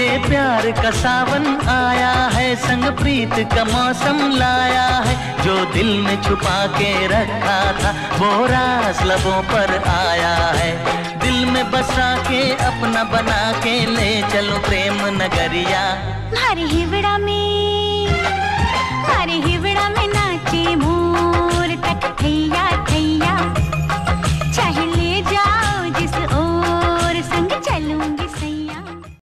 प्यार का सावन आया है, संग प्रीत का मौसम लाया है। जो दिल में छुपा के रखा था वो राज लबों पर आया है। दिल में बसा के अपना बना के ले चलो प्रेम नगरिया। हमारे हिवड़ा में नाचे मोर।